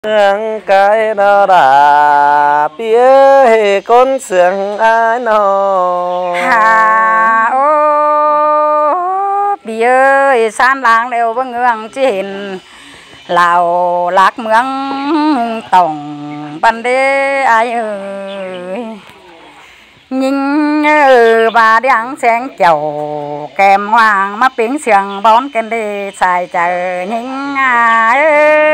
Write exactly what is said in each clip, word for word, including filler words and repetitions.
Sương cái nó đã biết hệ con sương ai nó hà ô bì ơi san làng đều vâng ngưỡng trên lào lạc mương tổng ban đê ai ơi nhìn bà đang sáng chầu kèm hoàng mắt biển sương bón kênh đi xài chờ nhìn ai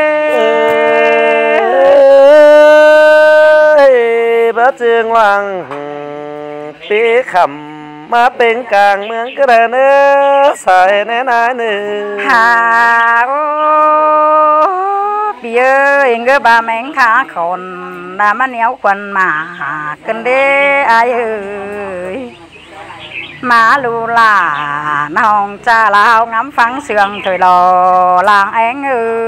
bớt trường hoàng bí khẩm mà bên càng mương cái đàn nữa xài nén ai nữa hà ô bì ơi ngơ bà mẹn khá khôn là mà néo quần mà cần đế ai ơi má lù là nòng cha lao ngắm phẳng sương thời lò làng anh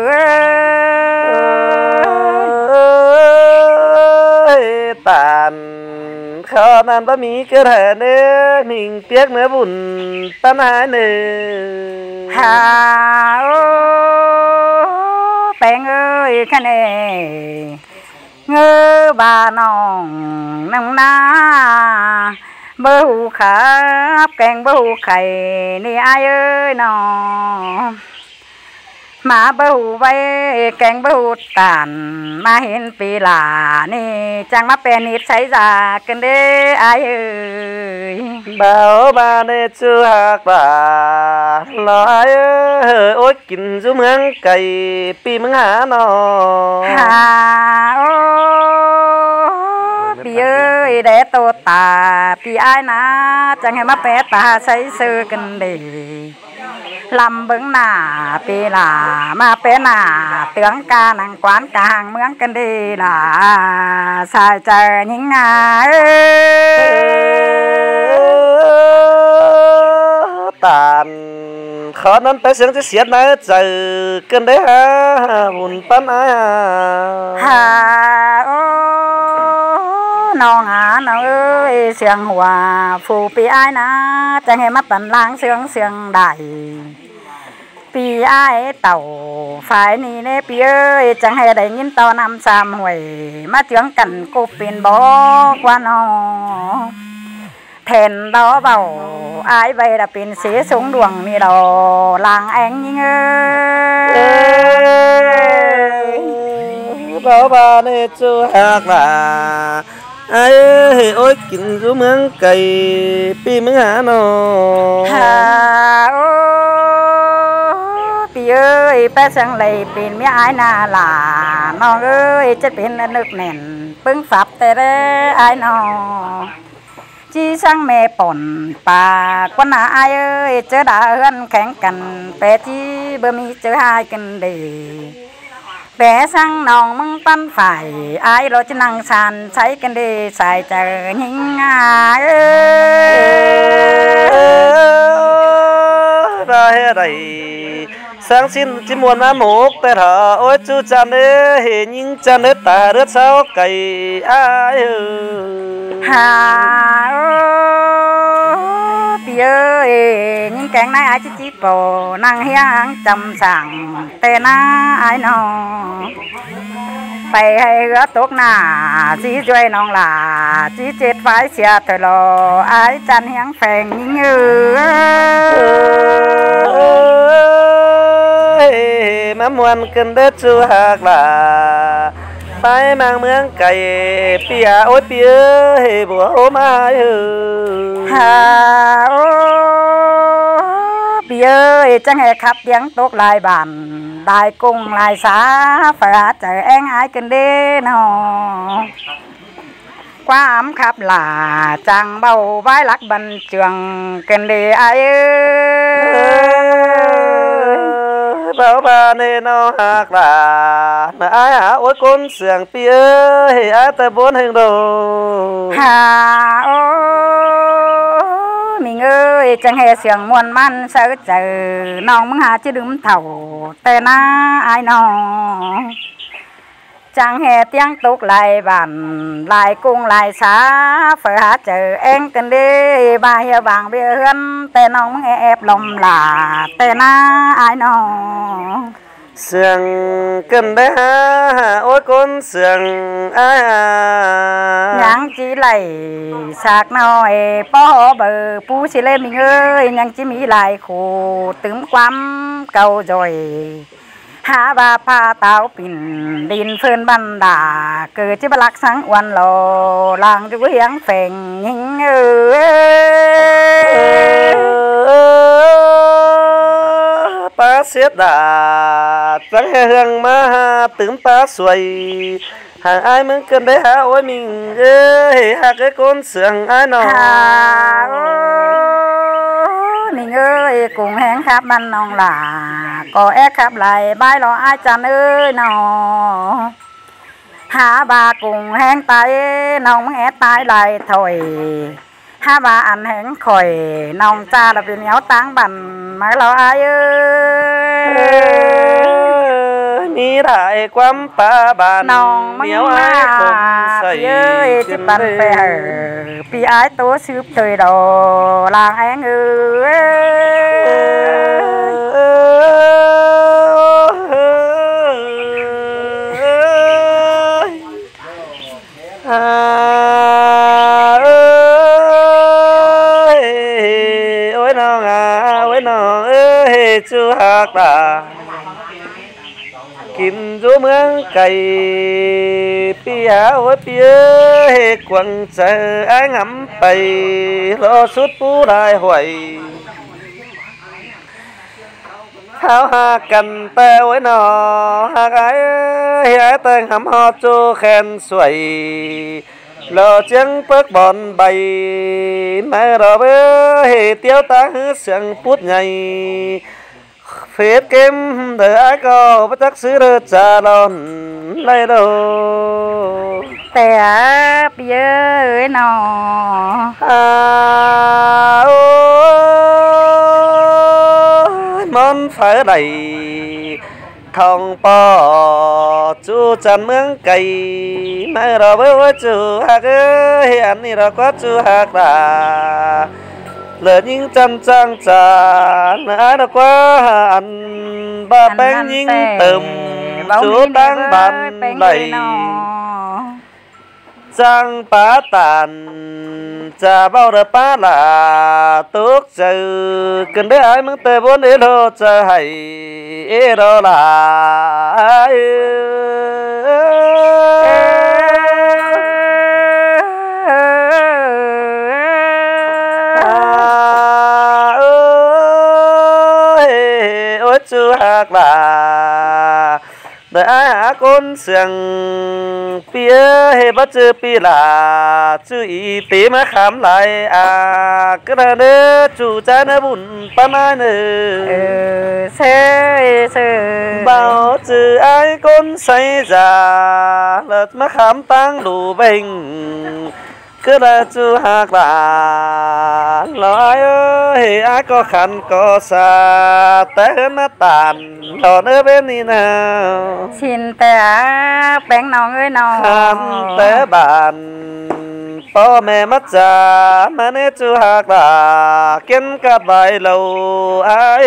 ơi tàn khó nan ba mi cái thẻ nữa mình tiếc nữa buồn tan hai nữa hà ô bèn ơi cái này ngơ bà nòng nông na bơ hù khắp kèn bơ hù khầy ni ai ơi nó mà bơ hù vay kèn bơ hù tàn mà hiện pì là ni chẳng mà bèn ít xảy ra cần đế ai ơi bảo bà nè chưa hạc bà lo ai ơi ôi kín giúp mương cày pi mương há nó hà ô bì ơi để tô tà bì ai na chẳng hay mà bé ta xây sư cần đi làm bưng nà bì là mà bé nà tướng ca nàng quán cả hàng mướn cần đi là xài chờ những ai tàn khó nên tới sướng chứ xiết nữa giờ cần đấy ha buồn tan ai à hà ô non à nó ơi sương hòa phù pi ai na chẳng hay mắt tận lang sương sương đại pi ai tàu phải ni nè pi ơi chẳng hay để nhìn to năm sam huệ má tiếng cần cô pin bó qua nó thèn đó vào ai vậy là pin xế xuống đường mi đầu làng anh nhưng ơi bảo bà nè chưa hạc là ai ơi ôi kín giúp mương cày pi mương há nó hà ô pi ơi bé sang lầy pin mi ai na là nó ơi chết pin nước nền bưng pháp tê rê ai nó chi sang mẹ bổn bà con à ai ơi chớ đã hơn kháng cần bé chi bơ mi chớ hai cần đi bé sang nòng măng pan phải ai lo chứ năng sàn say cần đi xài chờ những ai ra hết đây sáng xin chỉ muốn ăn mốcแต่thở ôi chú cha nè hình những cha nè ta rất sao cày ai hà bì ơi những cái này ai chỉ chỉ bồ năng hiang chăm sàng tên ai nó phải hay gỡ tốt nà chỉ chơi non là chỉ chết phải xia thời lo ai chăn hiang phèn như mà muốn cần đất chú hạc là phải mang mương cày pia ôi pia hệ bùa ôm ai hừ hà ô bì ơi chẳng hề khắp tiếng tốt lại bản đại cùng lại xá phải chờ anh ai cần đi nó qua ấm khắp là chẳng bầu vai lắc bần trường cần đi ai bảo bà nè nó hạc là mà ai hả ôi con sương pia hệ ai ta bốn hình đồ hà ô mình ơi chẳng hề sương muôn man sợ chờ non mừng hà chứ đừng thầu tên ai nó chẳng hề tiếng tục lại bản lại cùng lại xá phải hả chờ em cần đi bà hiểu bằng bia hơn tên ông nghe ép lòng là tên ai nó sườn cần bé ha ôi con sườn ai à nhang chỉ lầy sạc nói bỏ bờ pu chỉ lên mình ơi nhang chỉ mỹ lại khổ tướng quắm cầu rồi há ba pha táo pinดิน phơn ban đà cờ chỉ ba lạc sáng oan lò làng chú hiếng phèn nhinh ơi pa xiết đà trắng hương ma tướng pa xuôi hàng ai muốn cần đấy hả ôi mình ơi hả cái con sườn ai nọ mình ơi cùng hẹn khắp ban nòng là có ép khắp lại bài lo ai chăn ơi nọ hả bà cùng hẹn tay nòng ép tay lại thôi hả bà ăn hẹn khỏi nòng cha là vì nhau táng bằng máy lo ai ơi mi đại quắm pa bàn nòng miếu ai không xây ơi chỉ bàn bè pi ái tố sướp thời đồ làng anh ơi ôi nó à ôi nó ơi chú hạc đà kim rú mương cày pi áo ôi pi ơi quăng chờ ai ngắm bầy lo suốt phú đại hoài tháo ha cần tê ôi nọ ha gái ơi tên hầm ho chu khen xuôi lo tiếng bớt bọn bầy mẹ đó bê tiêu tá hứa sương phút ngày phết kem đợi ai có bất chắc xứ đơ trà đòn lấy đâu tè bia ơi nọ à ôi món phải đầy thòng bò chú chăn mương cày mẹ đó với chú hạc ơi anh đi đó có chú hạc đã lỡ những chân trang trà nãy đó quá ăn ba bánh những tầm chú đang bàn đầy trang bá tàn trà bao đợt bá là tốt chờ cần để ai muốn tê bốn để lo chờ hay ê đó là ai ôi chú hạc là đợi ai hả con sườn phía hay bắt chư pi là chư y tế mà khám lại à cái là nữa chủ cha nó bùn pan ai nữa xe xe bảo chư ai con say già lợt mà khám tăng đủ bình cứ là chú hạc là nói ơi ai có khăn có xa té nó tàn đó nữa bên đi nào xin té bánh nòng ơi nòng khăn té bàn bố mẹ mất già mà nế chú hạc là kiến cả bài lâu ai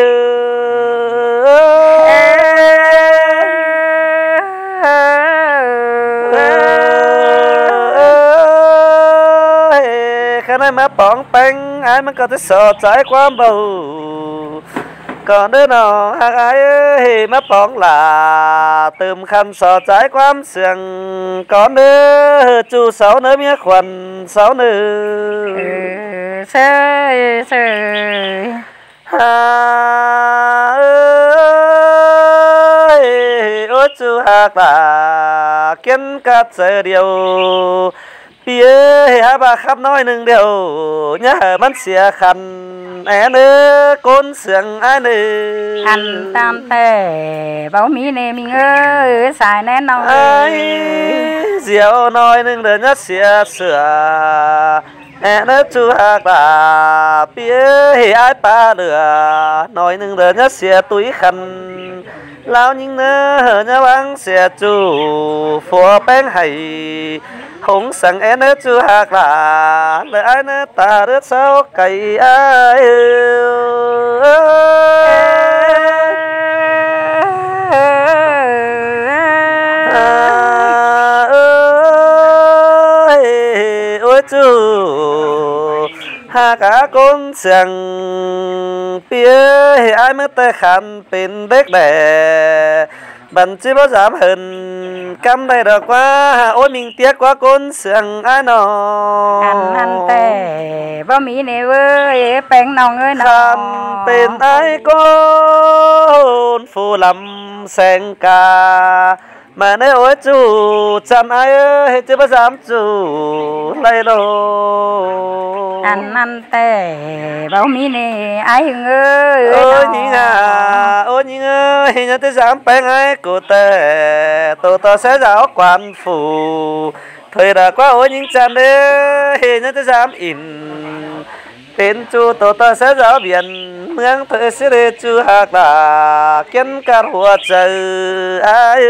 cái này mà bóng bánh ai mà có thể sợ trái quá bầu còn đứa nào hạc ai ơi mà bóng là tùm khăn sợ trái quá sườn còn đứa chú sáu nữa mía khuẩn sáu nữa xe xe à ơi ôi chú hạc là kiến cát giờ điều bia hay bà khắp nói nừng điều nhớ mắt xìa khăn é nữa con sườn ai nữa ăn tam tề báo mỹ nè mình ơi xài nén nong ai rượu nói nừng để nhớ xìa sửa é nữa chú hạc là bia hay ai ba lửa nói nừng để nhớ xìa túi khăn lao nhưng nơ nhớ băng xìa chú phùa bánh hay hùng sang em nữa chú hạc là lời ai nữa ta đứa sao cày ai hà cả con xiềng bia ai mới tay khăn bên đếch đẻ bận chỉ bao dám hơn cắm đây được quá ôi mình tiếc quá con xiềng ai nó ăn ăn tè bao mỹ này ơi bèn nòng ơi nó khăn bên ai con phù lắm sen ca mà nếu ôi chú chăn ai ơi chứ bao dám chú lấy đâu ăn ăn tè bao mỹ này ai hưng ơi ôi nhỉ à ôi nhỉ ơi nhớ tới dám bèn ai của tè tổ tao sẽ giáo quan phủ thời đã qua ôi những chăn đấy nhớ tới dám in tên chú tổ tao sẽ giáo biển mương thời sẽ để chú hạc là kiến cát hoa trời ai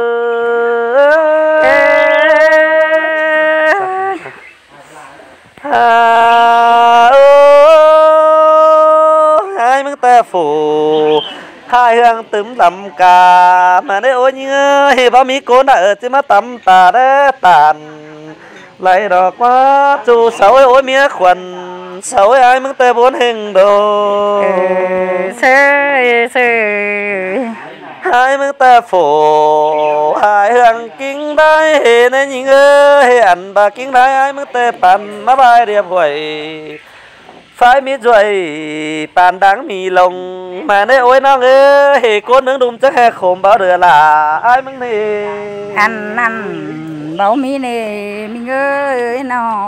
à hai mương ta phủ hai hương tấm lầm cả mà đấy ôi nhưng ơi bao mỹ cô đã ở trên mắt tắm tà đấy tàn lại đó quá chú sáu ơi ôi mía khuẩn sáu ơi ai mương ta bốn hình đồ sơ sơ hai mương ta phủ hai hương kinh đai hề nên nhìn ơi ăn bà kinh đai ai mương ta bàn má bài đẹp hoài phải mi rồi bàn đáng mì lồng mà nơi ôi nó ơi hề cô nướng đùm chắc hè khổm bảo được là ai mừng này ăn ăn bảo mi này mình ơi nó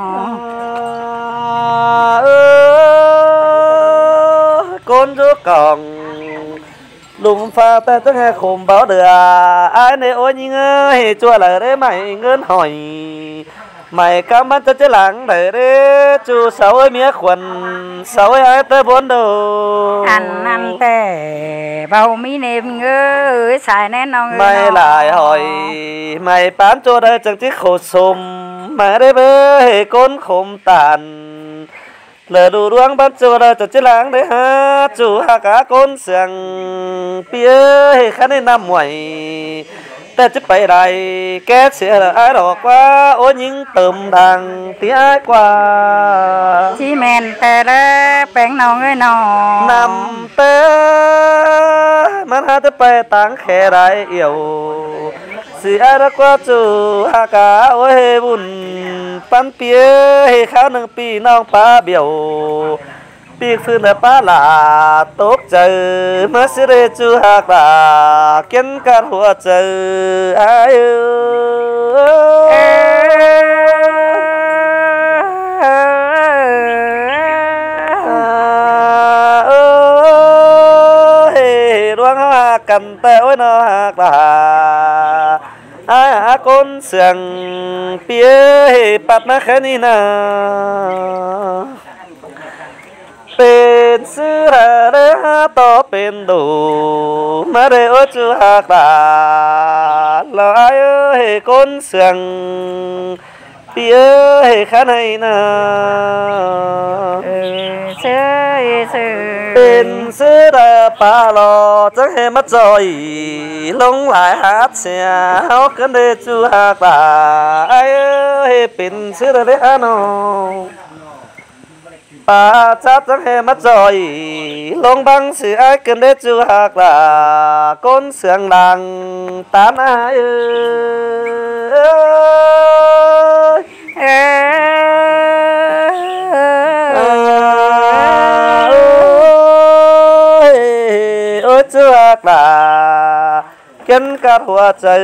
con chú còn lùm pha ta chắc hè khổm bảo được ai này ôi nhưng ơi chua là đấy mày ngân hỏi mày cam mắt cho chế lắng để đấy chú sáu ơi mía khuẩn sáu ơi ai tới bốn đồ ăn ăn tè bao mi này mình ơi xài nén nó mày lại hỏi mày bán cho đây chẳng chiếc khổ xùm mà đấy bê con khổm tàn lỡ đủ đuông bán cho đây chẳng chiếc lắng đấy ha chú ha cả con sàng bia khá nên nằm ngoài ta chấp bày đại kết sẽ là ai đó quá ôi những tầm đằng tí ai qua chỉ men tè đó bèn nòng ơi nó nằm tê mà ha chấp bày tăng khẽ đại yêu sự ai đó quá chú ha cả ôi buồn pan bia khá nâng pi nong pa biểu biết phương là ba là tốt trời mới sẽ để chú hạc là kiến cát hoa trời ai ơi đoán hoa cầm tay ôi nó hạc là ai à con sườn bia bát nó khẽ đi nàoเป็นเสื้อเรือต่อเป็นดูมาเรือจูหักดาลอยเอ้ยคนเสียงเปียเอ้ยข้าในนาเสื้อเสื้อเป็นเสื้อเรือปลาหลอจังให้มาจอยลงหลายฮัดเสียเอากันเรือจูหักดาเอ้ยเป็นเสื้อเรือฮานอbà chắc chẳng hề mất rồi lông băng sự ai cần để chú hạc là con sương làng tán ai ơi ôi chú hạc là kiến cát hoa trời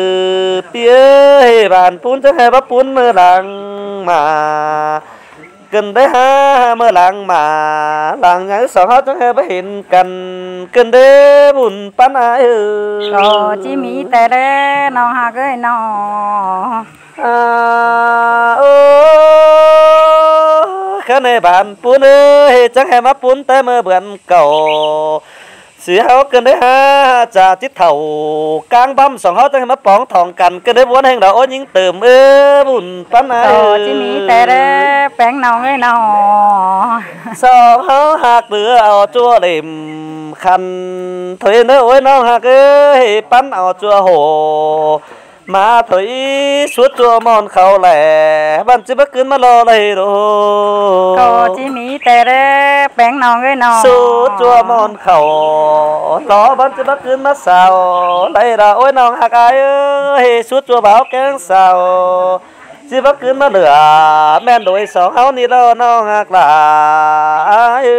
bia bàn phun chẳng hề bắp phun mưa làng mà cần đấy ha mơ làng mà làng nhớ sợ hết chẳng hề bất hiện cần cần đấy buồn pan ai ư có chỉ mi tè đấy nó ha cái nó à ô cái này bạn phun ơi chẳng hề mắc phun tới mơ bận cầu sĩ háo cần đấy ha trà chít thầu cang băm sòng hót chẳng mất bóng thòng cằn cần đấy muốn hành đạo những tườm ơ buồn pan ai có chỉ mi tè đấy bèn nòng ơi nó sòng hót hạc đứa ao chua đệm khăn thuê nữa ôi nó hạc ơi pan ao chua hồ mà thấy suốt chùa mòn khẩu lẻ bạn chỉ bắt cứ mà lo đây đồ cô chỉ mỹ tè đấy bén nòng cái nòng suốt chùa mòn khẩu lo bạn chỉ bắt cứ mà sao đây là ôi nòng hạc ai ơi suốt chùa báo kén sao chỉ bắt cứ mà lửa men đôi sóng áo ni lo nòng hạc là ai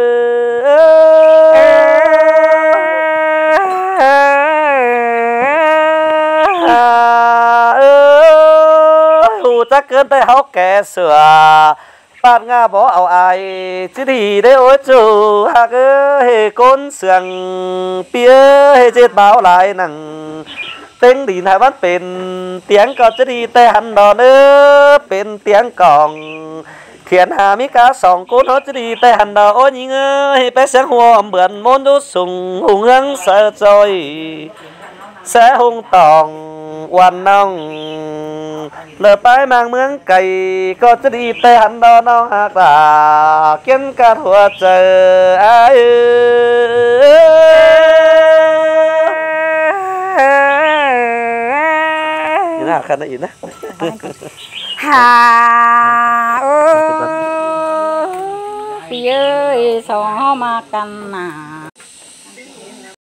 chắc cơn tay háo kẻ sửa bạn nga bỏ ảo ai chứ thì đấy ôi chủ hạc hề côn sườn pía hề chết báo lại nằng tiếng đi hai bắt bên tiếng có chứ thì tay hắn đò nữa bên tiếng còn khiến hà mi cá sòng côn hết chứ thì tay hắn đò ôi nhìn ơi bé sáng hoa bướn môn đốt sùng hùng hăng sợ rồi sẽ hung tòng quan nong lỡ bãi mang mướn cày có chứ đi tê hắn đó nó hạc là kiến ca thua chờ ai như nào khăn nó ý nè hà ơi ơi sò mà căn nào